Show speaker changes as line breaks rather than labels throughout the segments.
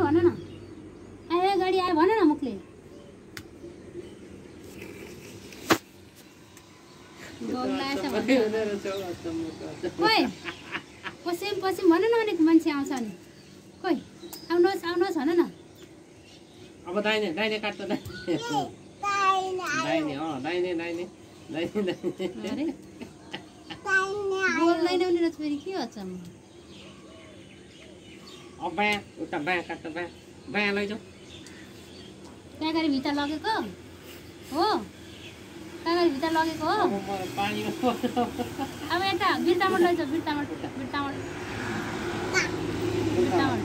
भन न आयो गाडी आयो भन न मुखले खोइ पछि भन न भनेको मान्छे आउँछ नि खोइ आउनुहोस् आउनुहोस् भन न
अब दाहिने दाहिने काट्छ दाहिने दाहिने दाहिने दाहिने
बोल्दैन उनीहरू फेरि के हुन्छ
अब बायाँ उता बायाँ काट्छ बायाँ बायाँ लैजाऊ
त्यहाँ गरी भित्र लगेको हो त्यहाँ गरी भित्र लगेको हो अब यता बिर्तामोड लैजाऊ बिर्तामोड बिर्तामोड बिर्तामोड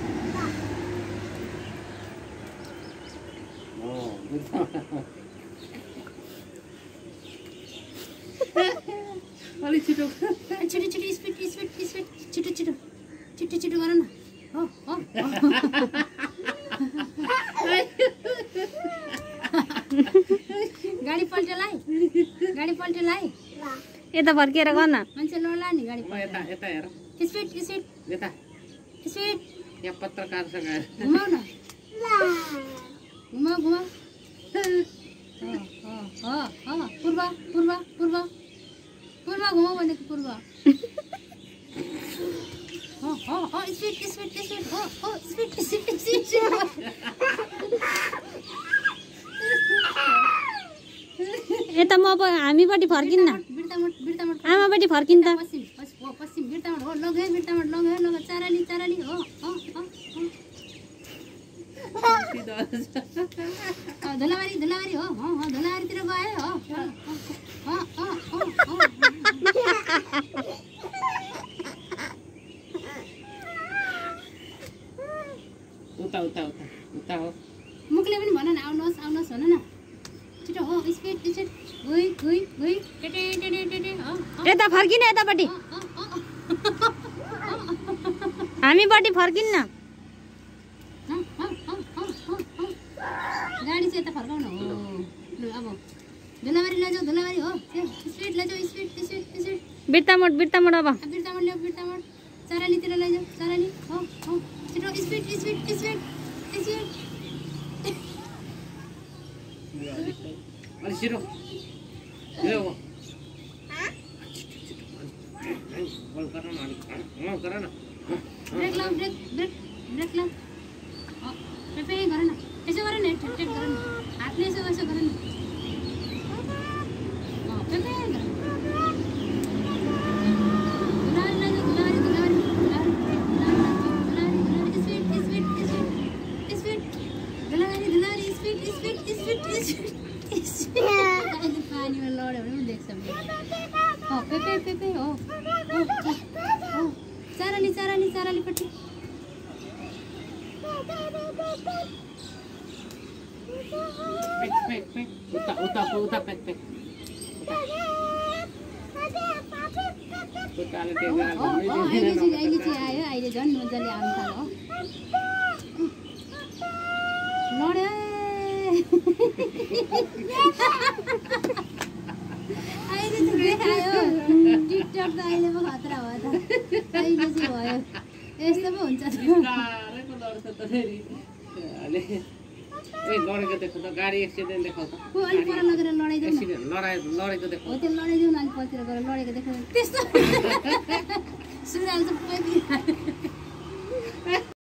अलिक छिटो
छिटो छिटो स्पिड स्पिड स्पिड छिटो छिटो छिटो छिटो गर न हो हो गाडी पल्टेलाई
यता फर्केर गर न
मान्छे लड्ला नि गाडी
यता यता हेर
स्पिड स्पिड
यता
स्पिड
यहाँ पत्रकारसँग
घुमाउ न घुमाउ घुमाउ पूर्व पूर्व पूर्व पूर्व घुमाउ भनेको पूर्व speed speed speed speed speed speed
यता म हामीपट्टि फर्किन्न
बिर्तामोड बिर्तामोड
आमापट्टि फर्किन् त
पश्चिम पश्चिम बिर्तामोड हो लगे बिर्तामोड लगे चाराली चाराली हो धुलाबारी धुलाबारी हो धुलाबारीतिर गयो हो
उता उता उता उता हो
मुखले पनि भन न आउनुहोस् आउनुहोस् भन न छिटो हो स्पिड स्पिड गुइ गुइ गुइ टेटे टेटे टेटे हो
यता फर्किन यतापट्टि हामीपट्टि फर्किन्न
गाडी चाहिँ यता फर्काउनु हो लु अब धुलाबारी लैजाऊ धुलाबारी हो स्पिड लैजाऊ speed speed speed
Birtamod Birtamod अब
बिर्तामोड ल्याऊ बिर्तामोड चारालीतिर लैजाऊ चाराली हो छिटो स्पिड स्पिड स्पिड स्पिड
अलिक छिटो यो बल गर न अलिक गर न
ब्रेक लाऊ ब्रेक ब्रेक ब्रेक लाऊ पेपे गर न यसो गर न टेट गर न हातले यसो यसो गर न पेपे गर धुलाबारी लैजाऊ Dhulabari Dhulabari Dhulabari speed speed speed speed Dhulabari Dhulabari speed speed speed speed पानीमा लड्यो भने पनि देख्छ पेपे पेपे हो चाराली चाराली चारालीपट्टि
उता उता उता पेक पेक
अहिले चाहिँ आयो अहिले झन् मजाले आउनु थाल्यो लड्यो अहिले चाहिँ देखायो टिकटक त अहिले पो खतरा भयो त अहिले चाहिँ भयो यस्तो पो हुन्छ
लडेको देखो त गाडी एक्सिडेन्ट देखाउ त
अलिक पर लगेर लडाइदेऊ न
लडेको देखो
हो त्यो लडाइदेऊ न अलिक परतिर गएर लडेको देखाउ त्यस्तो सुरुवाल चाहिँ